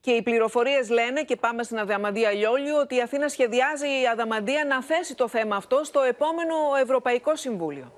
Και οι πληροφορίες λένε, και πάμε στην Αδαμαντία Λιόλιου, ότι η Αθήνα σχεδιάζει η Αδαμαντία να θέσει το θέμα αυτό στο επόμενο Ευρωπαϊκό Συμβούλιο.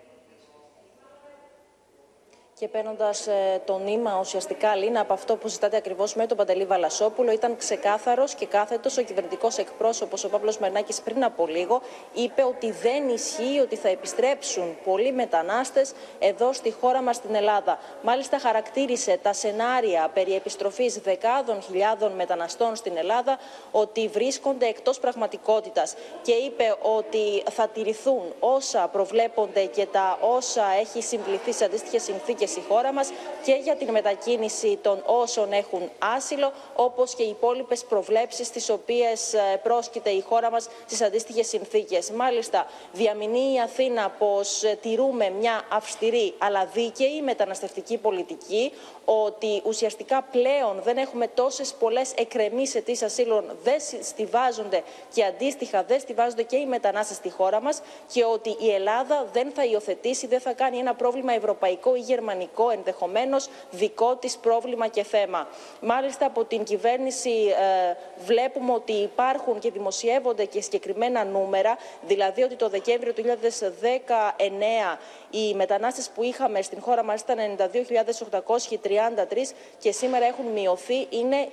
Και παίρνοντα το νήμα ουσιαστικά, Λίνα, από αυτό που ζητάτε ακριβώς με τον Παντελή Βαλασόπουλο, ήταν ξεκάθαρος και κάθετος ο κυβερνητικός εκπρόσωπος, ο Παύλος Μερνάκης, πριν από λίγο. Είπε ότι δεν ισχύει ότι θα επιστρέψουν πολλοί μετανάστες εδώ στη χώρα μας, στην Ελλάδα. Μάλιστα, χαρακτήρισε τα σενάρια περί επιστροφής δεκάδων χιλιάδων μεταναστών στην Ελλάδα ότι βρίσκονται εκτός πραγματικότητας. Και είπε ότι θα τηρηθούν όσα προβλέπονται και τα όσα έχει συμβληθεί σε αντίστοιχες συνθήκες η χώρα μας και για την μετακίνηση των όσων έχουν άσυλο, όπως και οι υπόλοιπες προβλέψεις τις οποίες πρόσκειται η χώρα μας στις αντίστοιχες συνθήκες. Μάλιστα, διαμηνύει η Αθήνα πως τηρούμε μια αυστηρή αλλά δίκαιη μεταναστευτική πολιτική, ότι ουσιαστικά πλέον δεν έχουμε τόσες πολλές εκκρεμείς αιτήσεις ασύλων, δεν στιβάζονται και αντίστοιχα δεν στιβάζονται και οι μετανάστες στη χώρα μας, και ότι η Ελλάδα δεν θα υιοθετήσει, δεν θα κάνει ένα πρόβλημα ευρωπαϊκό ή γερμανικό ενδεχομένως δικό της πρόβλημα και θέμα. Μάλιστα, από την κυβέρνηση βλέπουμε ότι υπάρχουν και δημοσιεύονται και συγκεκριμένα νούμερα, δηλαδή ότι το Δεκέμβριο του 2019 οι μετανάστες που είχαμε στην χώρα μας ήταν 92.833 και σήμερα έχουν μειωθεί, είναι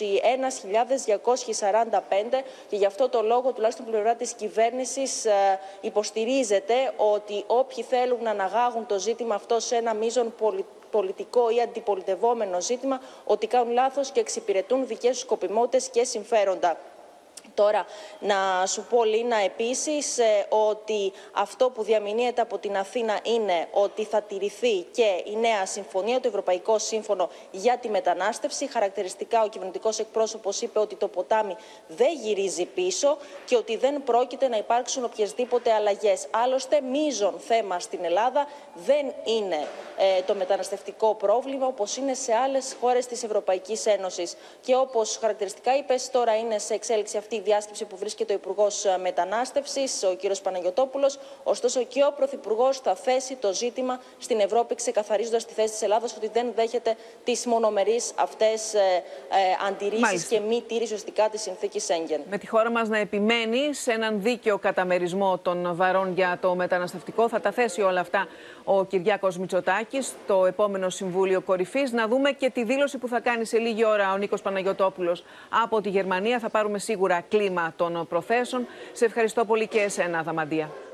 21.245, και γι' αυτό το λόγο, τουλάχιστον πλευρά της κυβέρνησης, υποστηρίζεται ότι όποιοι θέλουν να αναγάγουν το ζήτημα αυτό σε ένα μείζον πολιτικό ή αντιπολιτευόμενο ζήτημα, ότι κάνουν λάθος και εξυπηρετούν δικές τους σκοπιμότητες και συμφέροντα. Τώρα, να σου πω, Λίνα, επίσης ότι αυτό που διαμηνύεται από την Αθήνα είναι ότι θα τηρηθεί και η νέα συμφωνία, το Ευρωπαϊκό Σύμφωνο για τη Μετανάστευση. Χαρακτηριστικά, ο κυβερνητικός εκπρόσωπος είπε ότι το ποτάμι δεν γυρίζει πίσω και ότι δεν πρόκειται να υπάρξουν οποιασδήποτε αλλαγές. Άλλωστε, μείζον θέμα στην Ελλάδα δεν είναι το μεταναστευτικό πρόβλημα, όπως είναι σε άλλες χώρες της Ευρωπαϊκής Ένωσης. Και όπως χαρακτηριστικά είπες, τώρα είναι σε εξέλιξη αυτή η διάσκεψη που βρίσκεται ο Υπουργός Μετανάστευσης, ο κ. Παναγιωτόπουλος. Ωστόσο, και ο Πρωθυπουργός θα θέσει το ζήτημα στην Ευρώπη, ξεκαθαρίζοντας τη θέση της Ελλάδας ότι δεν δέχεται τις μονομερείς αυτές αντιρρήσεις και μη τήρηση ουσιαστικά της συνθήκης Σέγγεν. Με τη χώρα μας να επιμένει σε έναν δίκαιο καταμερισμό των βαρών για το μεταναστευτικό, θα τα θέσει όλα αυτά ο Κυριάκος Μητσοτάκης στο επόμενο Συμβούλιο Κορυφής. Να δούμε και τη δήλωση που θα κάνει σε λίγη ώρα ο Νίκος Παναγιωτόπουλος από τη Γερμανία. Θα πάρουμε σίγουρα κλίμα των προθέσεων. Σε ευχαριστώ πολύ και εσένα, Αδαμαντία.